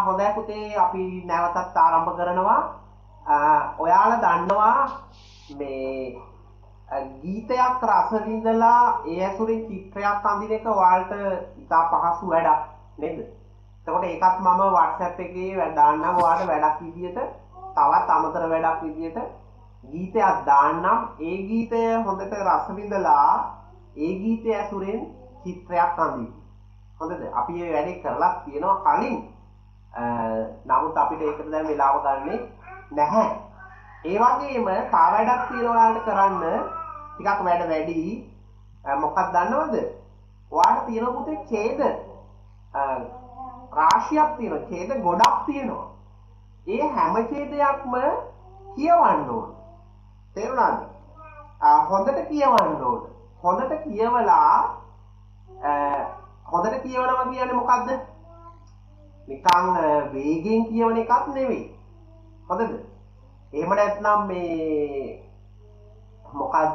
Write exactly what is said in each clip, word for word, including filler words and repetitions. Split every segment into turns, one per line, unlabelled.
හොඳයි පුතේ අපි නැවතත් ආරම්භ කරනවා. ඔයාලා දන්නවා මේ ගීතයක් රස විඳලා ඒ ඇසුරින් චිත්‍රයක් අඳින එක ඔයාලට ඉතා පහසු වැඩක් නේද? එතකොට ඒකත් මම WhatsApp එකේ දාන්නම් ඔයාලට වැඩක් විදියට තවත් අමතර වැඩක් විදියට ගීතයක් දාන්නම්. ඒ ගීතය හොඳට රස විඳලා ඒ ගීතය ඇසුරෙන් චිත්‍රයක් අඳින්න. හොඳද? අපි මේ වැඩේ කරලා තියෙනවා කලින්. නමුත් අපිට ඒකට දැන් වෙලාව ගන්නෙ නැහැ. ඒ වගේම තව වැඩක් තියෙනවා ඔයාලට කරන්න. ටිකක් වැඩ වැඩි. මොකක්ද දන්නවද? ඔයාලට තියෙන පුතේ ඡේද රාශියක් තියෙනවා. ඡේද ගොඩක් තියෙනවා. ඒ හැම ඡේදයක්ම කියවන්න ඕන. තේරුණාද? හොඳට කියවන්න ඕන. හොඳට කියවලා හොඳට කියවනවා කියන්නේ මොකද්ද? නිකන් වේගෙන් කියවන එකක් නෙවෙයි. හොඳද? එහෙම නැත්නම් මේ මොකද්ද?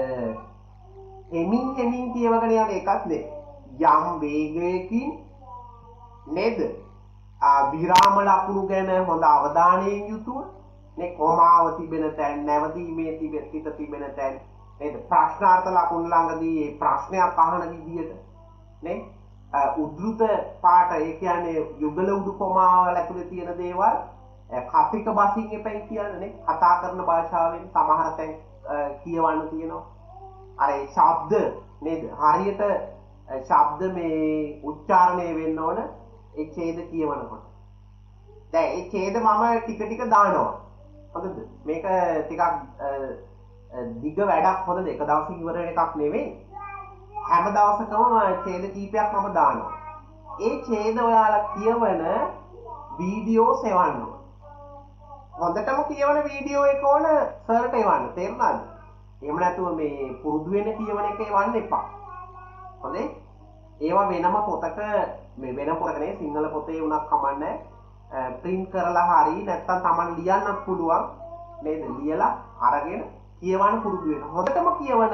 එමින් එමින් කියවගෙන යන එකක් නෙවෙයි. යම් වේගයකින් නේද? විරාම ලකුණු ගැන හොඳ අවධානයෙන් යුතුව නේ කොමාව තිබෙන තැන් නැවතීමේ තිබෙන තිත තිබෙන තැන් නේද? ප්‍රශ්නාර්ථ ලකුණු ළඟදී මේ ප්‍රශ්නයක් අහන විදියට නේ උද්ෘත පාට ඒ කියන්නේ යුගල උඩු කොමාවල ඇතුලේ තියෙන දේවල් කපික බසින් එපයි කියන්නේ නේ කතා කරන භාෂාවෙන් සමහර තැන් කියවන්න තියෙනවා. අර ඒ ශබ්ද නේද? හරියට ශබ්ද මේ උච්චාරණය වෙන්න ඕන ඒ ඡේද කියවනකොට. දැන් ඒ ඡේද මම ටික ටික දානවා. හොඳද? මේක ටිකක් දිග වැඩක් හොඳද? එක දවසකින් ඉවර වෙන එකක් නෙවෙයි. හැම දවසකම ඡේද කීපයක් මම දානවා. ඒ ඡේද ඔයාලා කියවන වීඩියෝ සෙවන්න ඕන. හොඳටම කියවන වීඩියෝ එක ඕන සර්ට එවන්න. තේරුණාද? එහෙම නැතුව මේ පුරුදු වෙන කියවන එක එවන්න එපා. හොඳේ? ඒවා වෙනම පොතක මේ වෙන පොතක නේ සිංහල පොතේ උනක් කමන්නේ print කරලා හරි නැත්නම් Taman ලියන්නත් පුළුවන් නේද? ලියලා අරගෙන කියවන්න පුරුදු වෙන්න. හොඳටම කියවන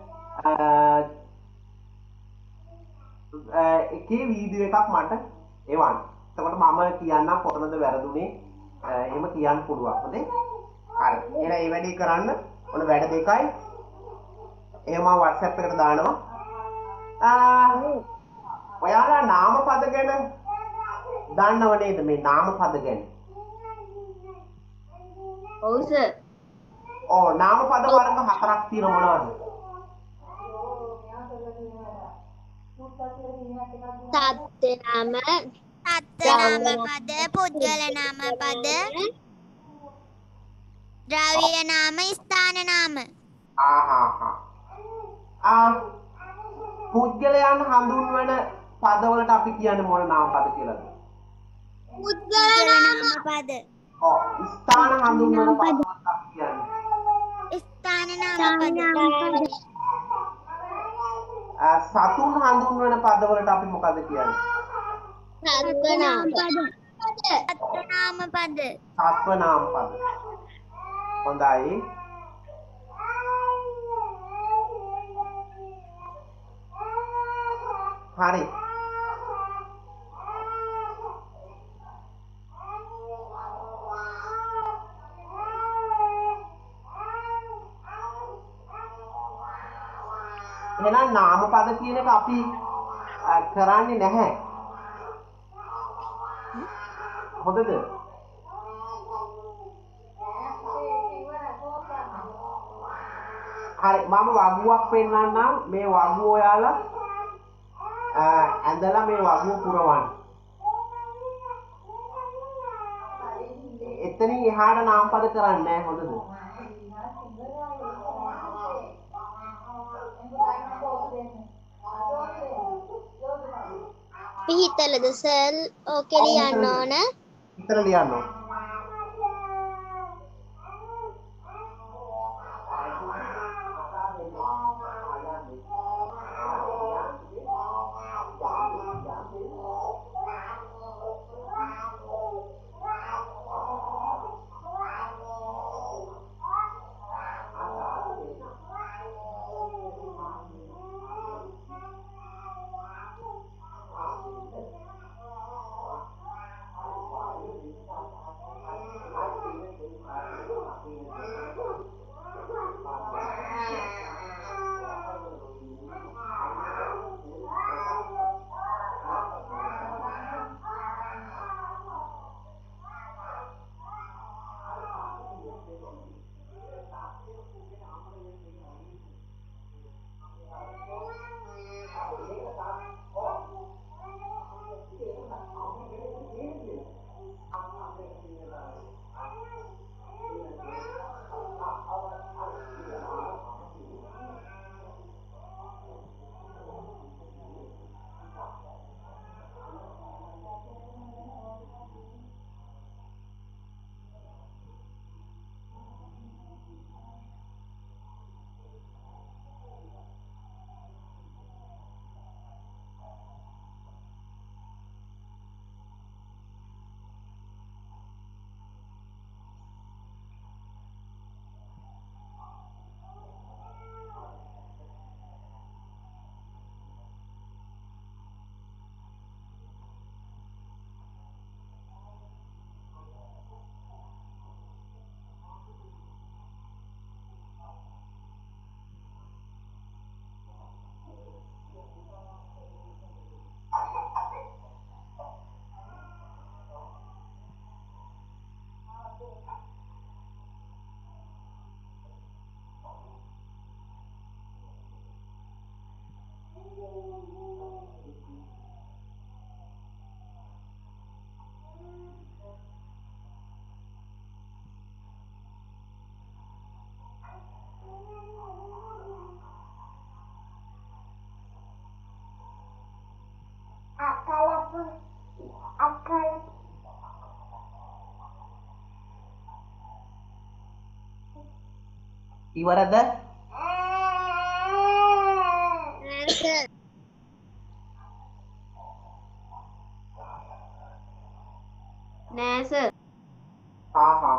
එකේ වීඩියෝ එකක් මට එවන්න. එතකොට මම කියන්නම් කොතනද වැරදුනේ. එහෙම කියන්න පුළුවන්. හොඳේ? හරි. එහෙනම් මේ වැඩේ කරන්න ඔන්න වැඩ දෙකයි. එහෙම WhatsApp එකට දානවා. ඔයාලා නාමපද ගැන දන්නව නේද? මේ නාමපද ගැන.
ඔව් සර්.
ඔව් නාමපද වර්ග හතරක් තියෙන මොනවද?
සත්ත්‍ය නාම,
සත්ත්‍ය නාම පද, පුද්ගල නාම පද, ද්‍රව්‍ය නාම, ස්ථාන නාම.
ආහා ආ පුද්ගලයන් හඳුන්වන පදවලට අපි කියන්නේ මොන නාමපද කියලාද?
පුද්ගල නාම පද.
ඔව් ස්ථාන හඳුන්වන පදවලට අපි කියන්නේ
ස්ථාන නාම පද.
සතුන් හඳුන්වන පදවලට අපි මොකද කියන්නේ?
සත්ත්ව නාම පද.
සත්ත්ව නාම පද.
සත්ව නාම පද. හොඳයි. හරි. එහෙනම් නාමපද කියන එක අපි කරන්නේ නැහැ. හොඳද? හරි මම වගුවක් පෙන්නන්නම්. මේ වගුව ඔයාලා ඇඳලා මේ වගුව පුරවන්න. එතනින් එහාට නාමපද කරන්නේ නැහැ. හොඳද?
පිහිටලද සර් ඕකේ ලියන්න ඕන.
හිතලා ලියන්න ඕන. ඉවරද?
නෑ සර්. නෑ සර්.
හා හා.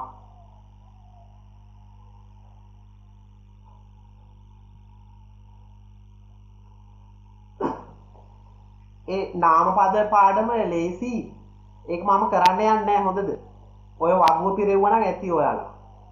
ඒ නාමපද පාඩම ලේසි. ඒක මම කරන්න යන්නේ නැහැ හොඳද? ඔය වගුව පිරෙව්වා නම් ඇති ඔයාලා.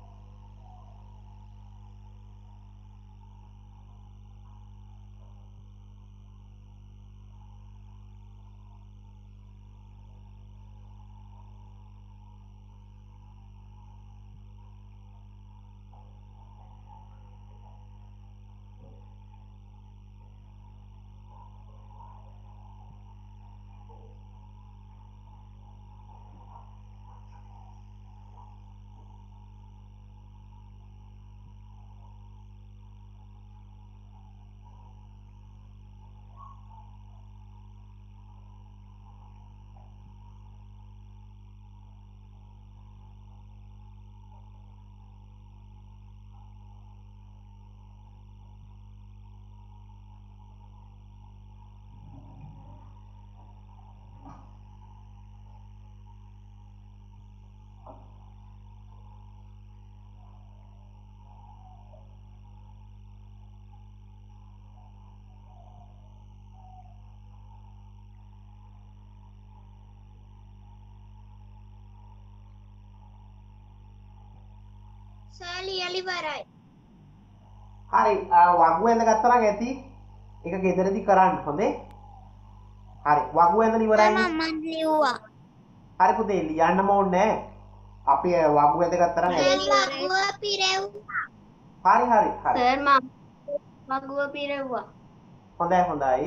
සර් ලියලි වරයි.
හරි වගුව ඇඳ ගත්තා නම් ඇති. ඒක ගෙදරදී කරන්න හොඳේ. හරි වගුව ඇඳලා ඉවරයි.
මම ලිව්වා.
හරි පුතේ ලියන්නම ඕනේ නැහැ. අපි වගුව ඇඳ ගත්තා නම් ඇති.
වගුව පිරෙව්වා.
හරි හරි හරි.
සර් මම වගුව පිරෙව්වා.
හොඳයි හොඳයි.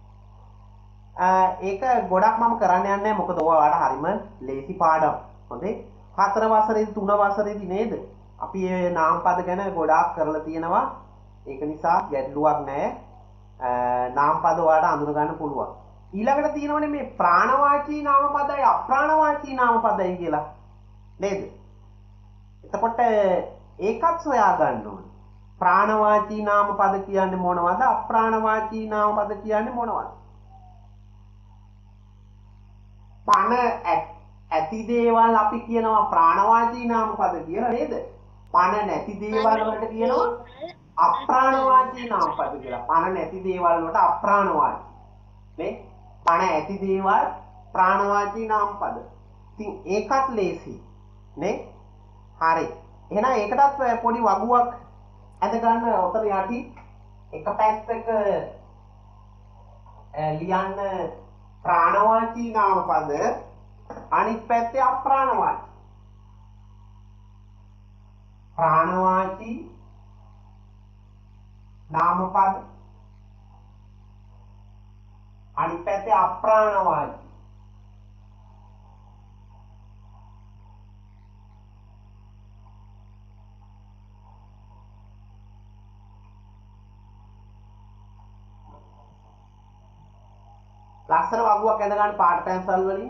ඒක ගොඩක් මම කරන්න යන්නේ නැහැ. මොකද ඔයාලට හරිම ලේසි පාඩම්. හොඳේ. හතර වසරේදී තුන වසරේදී නේද? අපි මේ නාමපද ගැන ගොඩාක් කරලා තියෙනවා. ඒක නිසා ගැටලුවක් නැහැ. නාමපද ඔයාලට අඳුර ගන්න පුළුවන්. ඊළඟට තියෙනවනේ මේ ප්‍රාණවාචී නාමපදයි අප්‍රාණවාචී නාමපදයි කියලා. නේද? එතකොට ඒකත් සොයා ගන්න ඕනේ. ප්‍රාණවාචී නාමපද කියන්නේ මොනවද? අප්‍රාණවාචී නාමපද කියන්නේ මොනවද? පණ ඇති දේවල් අපි කියනවා ප්‍රාණවාචී නාමපද කියලා නේද? පණ නැති දේවල් වලට කියනවා අප්‍රාණවාචී නාමපද කියලා. පණ නැති දේවල් වලට අප්‍රාණවාචී. නේ? පණ ඇති දේවල් ප්‍රාණවාචී නාමපද. ඉතින් ඒකත් ලේසි. නේ? හරි. එහෙනම් ඒකටත් පොඩි වගුවක් ඇඳ ගන්න උතර යටි එක පැත්තක ලියන්න ප්‍රාණවාචී නාමපද අනිත් පැත්තේ අප්‍රාණවාචී. ප්‍රාණවාචී නාමපද අනිත් පැත්තේ අප්‍රාණවාචී. ලස්සන වගුවක් ඇඳ ගන්න පාට පැන්සල් වලින්.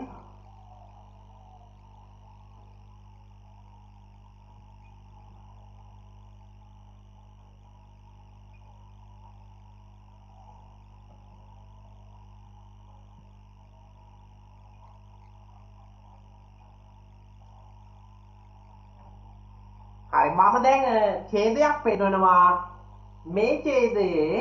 හරි මම දැන් ඡේදයක් පෙන්නනවා. මේ ඡේදයේ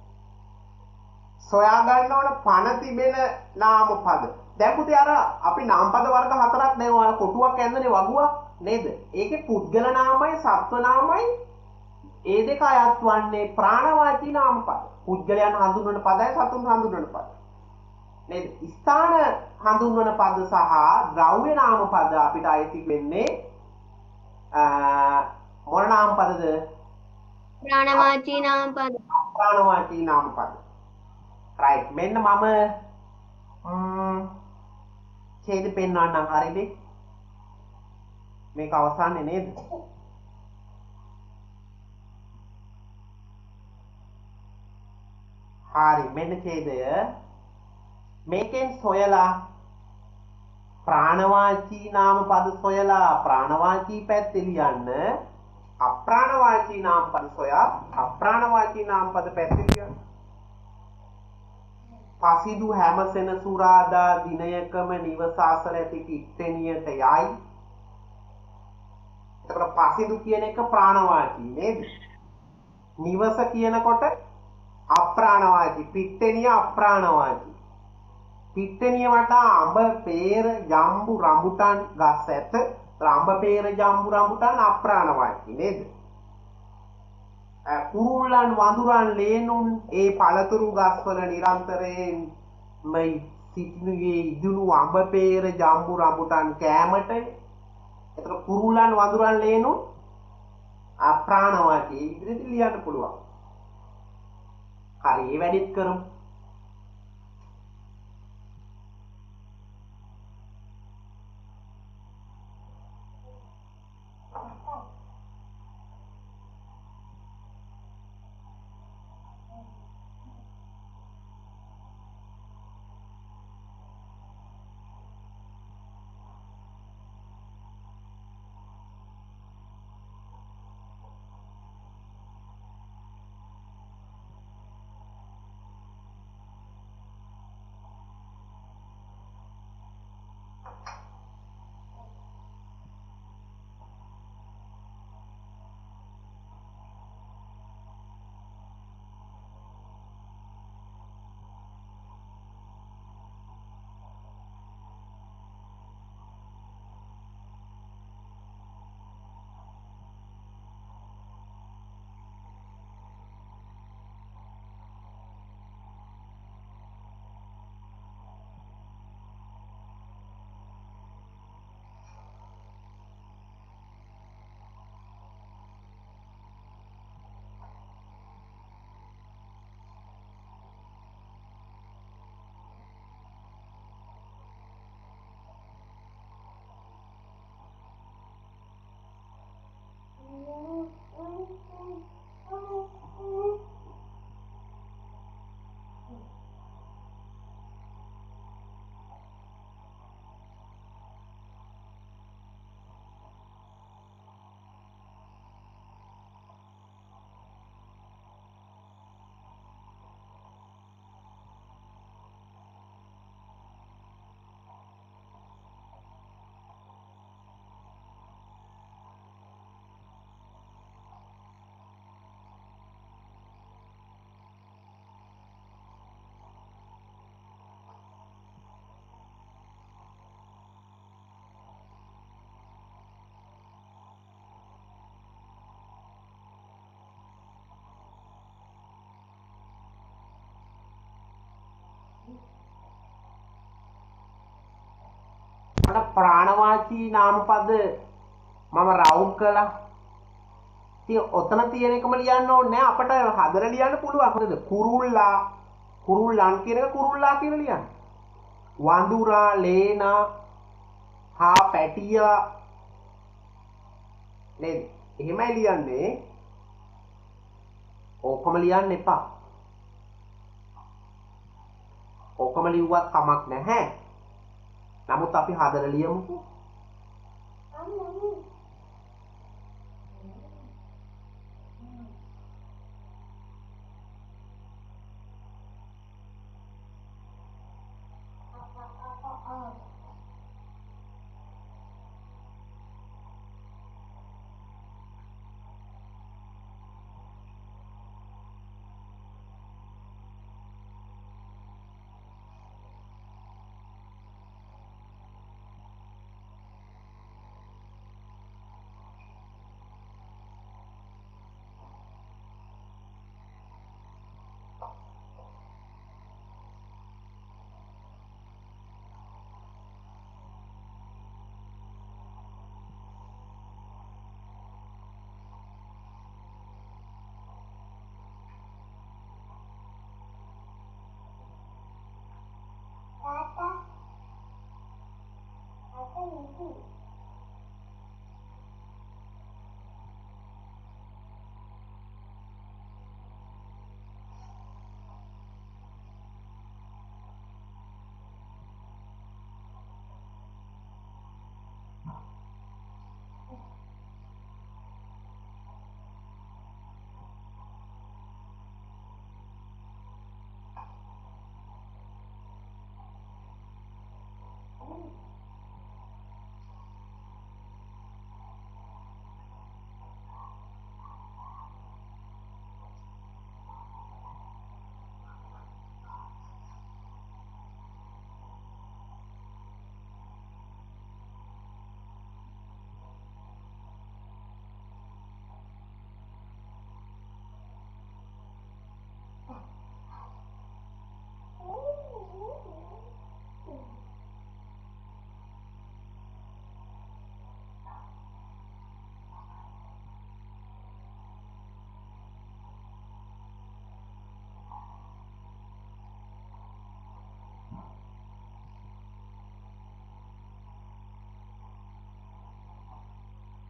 සොයා ගන්න ඕන පණ තිබෙන නාමපද. දැන් පුතේ අර අපි නාමපද වර්ග හතරක් දැන් ඔයාලා කොටුවක් ඇඳනේ වගුවක් නේද? ඒකේ පුද්ගල නාමයි සත්ව නාමයි ඒ දෙක අයත් වන්නේ ප්‍රාණවාචී නාමපද. පුද්ගලයන් හඳුන්වන පදයි සතුන් හඳුන්වන පද. නේද? ස්ථාන හඳුන්වන පද සහ ද්‍රව්‍ය නාමපද අපිට අයිති වෙන්නේ මොන නාමපදද?
ප්‍රාණවාචී නාමපද.
ප්‍රාණවාචී නාමපද. right මෙන්න මම ඡේද පෙන්වන්නම් හරිද? මේක අවසානයේ නේද? හරි මෙන්න ඡේදය මේකෙන් සොයලා ප්‍රාණවාචී නාම පද සොයලා ප්‍රාණවාචී පැත්තේ ලියන්න. අප්‍රාණවාචී නාම පද සොයා අප්‍රාණවාචී නාම පද පැත්තේ ලියන්න. පසිදු හැම සෙනසුරාදා දිනයකම නිවස අසල ඇති පිට්ටනියට යයි. එතකොට පසිදු කියන එක ප්‍රාණවාචී නේද? නිවස කියනකොට අප්‍රාණවාචී, පිට්ටනිය අප්‍රාණවාචී. පිට්ටනිය වටා අඹ පේර ජම්බු රඹුටන් ගස් ඇත. අඹ පේර ජම්බු රඹුටන් අප්‍රාණවාචී නේද? කුරුල්ලන් වඳුරන් ලේනුන් ඒ පළතුරු ගස්වල නිරන්තරයෙන් මේ සිටිනුයේ ඉදුණු අඹ පේර ජම්බු රඹුටන් කෑමට. එතකොට කුරුල්ලන් වඳුරන් ලේනුන් අප්‍රාණවාචී විදිහට ලියන්න පුළුවන්. හරි, ඒ වැඩිත් කරමු. ප්‍රාණවාචී නාම පද මම රවුම් කළා. ඉතින් ඔතන තියෙන එකම ලියන්න ඕනේ නැහැ. අපිට හදලා ලියන්න පුළුවන්. හරිද? කුරුල්ලා කුරුල්ලන් කියන එක කුරුල්ලා කියලා ලියන්න. වඳුරා ලේනා හා පැටියා නේද? එහෙමයි ලියන්නේ. ඔක්කොම ලියන්න එපා. ඔක්කොම ලිව්වත් කමක් නැහැ. නමුත් අපි හදලා ලියමුකෝ.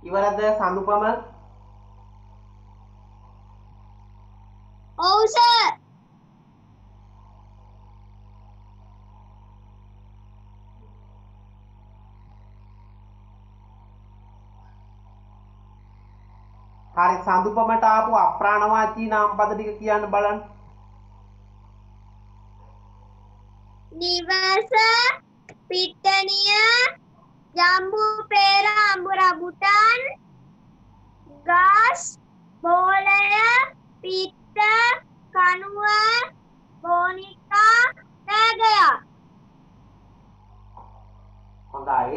ඉවරද සඳුපම?
ඔව් සර්.
හරි සඳුපමට ආපු අප්‍රාණවාචී නාම පද ටික කියන්න බලන්න.
නිවස, පිට්ටනිය, ජම්බු පෙර අඹ රබුටන්, ගස්, බෝලය, පිට්ට, කණුව, බෝනිකා, රැගයක්.
හොඳයි.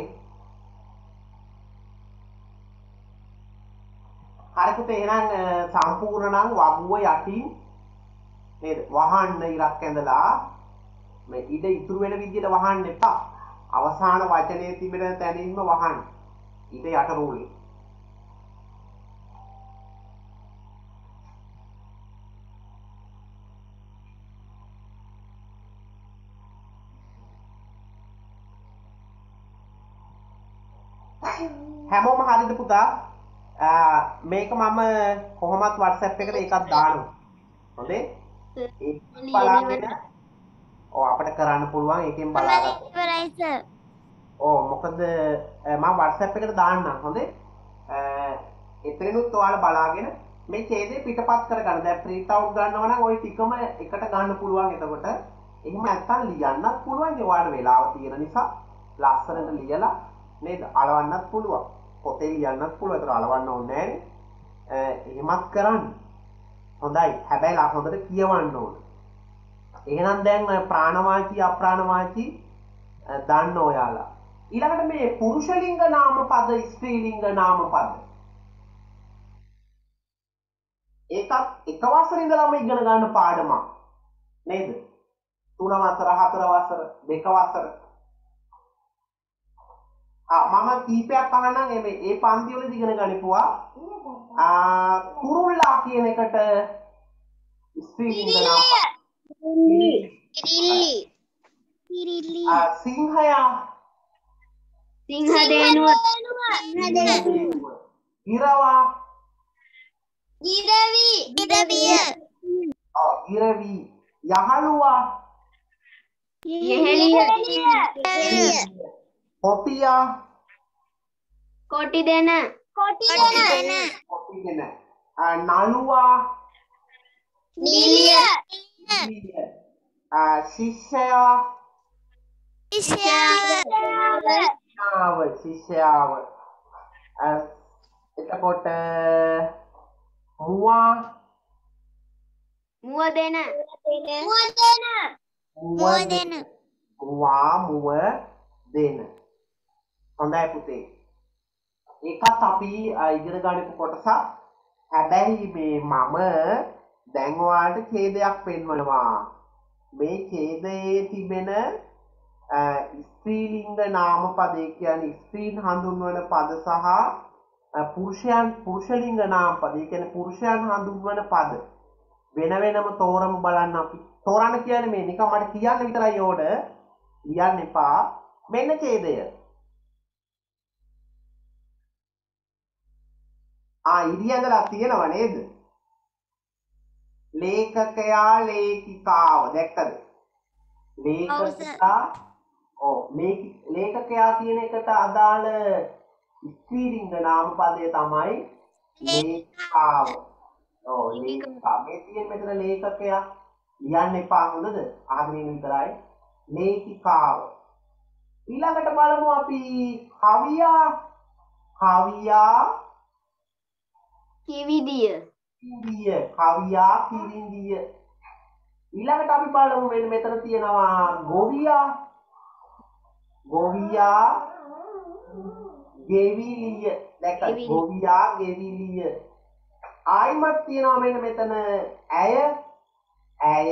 හරි පුතේ එහෙනම් සම්පූර්ණ නම් වගුව යටින් නේද? වහන්න ඉරක් ඇඳලා මේ ඉඩ ඉතුරු වෙන විදිහට වහන්න එපා. අවසාන වචනේ තිබෙන තැනින්ම වහන්න. ඉඩ යට රූලේ. හැමෝම හරිද පුතා? මේක මම කොහොමත් WhatsApp එකට එකක් දානවා. හොඳේ? ඒක බලාගෙන ඔව් අපිට කරන්න පුළුවන් ඒකෙන් බලාගන්න.
ඉවරයි සර්.
ඔව් මොකද මම WhatsApp එකට දාන්නම්. හොඳේ? එතනිනුත් ඔයාලා බලාගෙන මේ ඡේදය පිටපත් කරගන්න. දැන් print out ගන්නවා නම් ওই ටිකම එකට ගන්න පුළුවන්. එතකොට එහෙම නැත්තම් ලියන්නත් පුළුවන්. ඒ ඔයාලට වෙලාව තියෙන නිසා ලස්සනට ලියලා නේද? අලවන්නත් පුළුවන්. පොතේ ලියන්නත් පුළුවන්. ඒතර අලවන්න ඕනේ නැහැ. එහෙමත් කරන්න. හොඳයි. හැබැයි හොඳට කියවන්න ඕන. එහෙනම් දැන් ප්‍රාණවාචී අප්‍රාණවාචී දන්න ඔයාලා. ඊළඟට මේ පුරුෂලිංග නාම පද ස්ත්‍රීලිංග නාම පද. ඒකත් එක වසර ඉඳලාම ඉගෙන ගන්න පාඩමක්. නේද? තුන වසර, හතර වසර, දෙක වසර. ආ මම කීපයක් අහන්නම් මේ ඒ පන්ති වලදී ඉගෙන ගනිපුවා. ආ කුරුල්ලා කියන එකට ස්ත්‍රීලිංග නාම
කිරිල්ලි.
කිරිල්ලි.
ආ සිංහයා
සිංහ දේනුව.
ඉරවා
ගිරවි.
ඉරවිය.
ඔව් ඉරවි යහළුවා
යෙහෙලිය.
කොටියා
කොටි දෙන. කොටි දෙන.
කොටි දෙන නළුවා
නිලිය.
ආ ශිෂ්‍යයා
ඉෂාව.
ආව ශිෂ්‍යයාව එතකොට මුවා
මුව දෙන. මුව දෙන.
මුව දෙන.
මුවා මුව දෙන. හොඳයි පුතේ. ඒකත් අපි ඉගෙන ගන්නපු කොටසක්. හැබැයි මේ මම දැන් ඔයාලට ඡේදයක් පෙන්වනවා. මේ ඡේදයේ තිබෙන ස්ත්‍රීලිංග නාම පදේ කියන්නේ ස්ත්‍රීන් හඳුන්වන පද සහ පුරුෂයන් පුරුෂලිංග නාම පද. ඒ කියන්නේ පුරුෂයන් හඳුන්වන පද වෙන වෙනම තෝරමු බලන්න අපි. තෝරන්න කියන්නේ මේ නිකන් මට කියන්න විතරයි ඕන. ලියන්න එපා. මෙන්න ඡේදය. ආ ඉරියඳලා තියෙනව නේද? ලේඛකයා ලේඛිකාව දැක්කද? ලේඛකයා ඔව් ලේඛකයා කියන එකට අදාළ ස්ත්‍රීලිංග නාම පදය තමයි ලේඛිකාව. ඔව් ලේඛිකා. මේ තියෙන මෙතන ලේඛකයා ලියන්න එපා හොඳද? අහගෙන ඉන්න විතරයි. ලේඛිකාව. ඊළඟට බලමු අපි කවියා කවියා
කිවිදිය.
කිවිදිය කවියා කිවිදිය. ඊළඟට අපි බලමු මෙන්න මෙතන තියෙනවා ගොවියා ගොවියා ගෙවිලිය. දැක්කද? ගොවියා ගෙවිලිය. ආයිමත් තියෙනවා මෙන්න මෙතන ඇය ඇය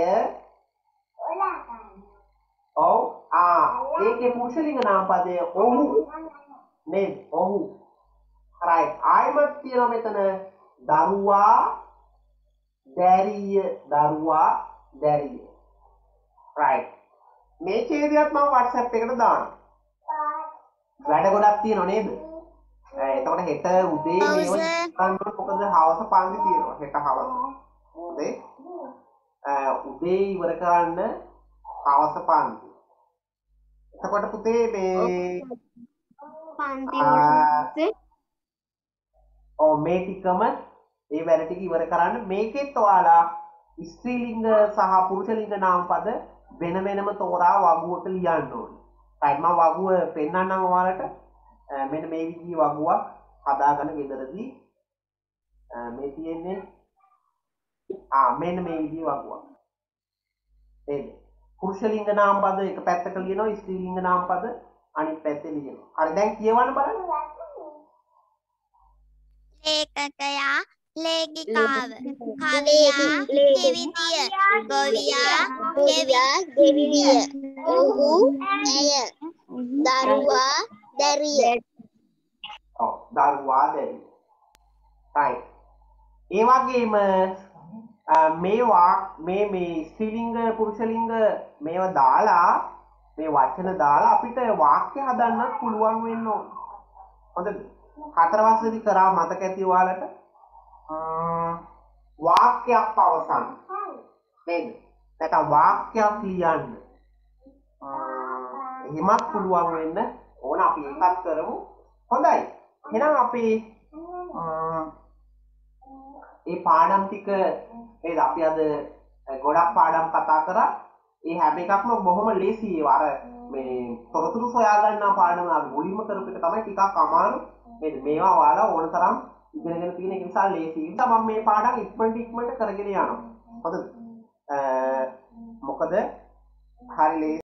ඔව් ආ ඒකේ පුරුෂලිංග නාම පදය ඔහු නේද? ඔහු. right. ආයිමත් තියෙනවා මෙතන දරුවා දැරිය දරුවා දැරිය. right. මේ ඡේදයක් මම WhatsApp එකට දානවා. වැඩ ගොඩක් තියෙනව නේද? එතකොට හෙට උදේ මේව කරන්න මොකද හවස පන්ති තියෙනවා හෙට හවස. හොඳේ. උදේ ඉවර කරන්න හවස පන්ති. එතකොට පුතේ මේ
පන්ති වලට
ඔව් මේ ටිකම ඒ වැඩ ටික ඉවර කරන්න. මේකෙත් ඔයාලා ස්ත්‍රීලිංග සහ පුරුෂලිංග නාම පද වෙන වෙනම තෝරා වගුවක ලියන්න ඕනේ. right මම වගුව පෙන්නන්නම් ඔයාලට. මෙන්න මේ විදිහේ වගුවක් හදාගන්න ගෙදරදී මේ තියෙන්නේ ආ මෙන්න මේ විදිහේ වගුවක්. නේද? පුරුෂලිංග නාම පද එක පැත්තක ලියනවා ස්ත්‍රීලිංග නාම පද අනිත් පැත්තේ ලියනවා. හරි දැන් කියවන්න බලන්න.
ලේඛකයා ලේඛිකාව කවියා දෙවිදිය ගොවියා දෙවිදිය ඔහු ඇය දරුවා දැරිය
ඔව් දරුවා දැරිය right ඒ වගේම මේවා මේ මේ ස්ත්‍රීලිංග පුරුෂලිංග මේවා දාලා මේ වචන දාලා අපිට වාක්‍ය හදන්නත් පුළුවන් වෙන්න ඕන. හොඳද? හතර වසරේදී කරා මතක ඇති ඔයාලට වාක්‍යයක් පවසන්න නේද? නැත්නම් වාක්‍යයක් ලියන්න. එහෙමත් පුළුවන් වෙන්න ඕන අපි ඒකත් කරමු. හොඳයි. එහෙනම් අපි මේ පාඩම් ටික නේද අපි අද ගොඩක් පාඩම් කතා කරා. ඒ හැම එකක්ම බොහොම ලේසි ඒවා. අර මේ තොරතුරු සොයා ගන්නා පාඩම අපි මුලින්ම කරපු එක තමයි ටිකක් අමාරු. නේද? මේවා ඔයාලා ඕන තරම් ඉගෙනගෙන තියෙන එක නිසා ලේසි. ඒ නිසා මම මේ පාඩම් ඉක්මනට ඉක්මනට කරගෙන යනවා. හොඳද? මොකද හරි ලේසි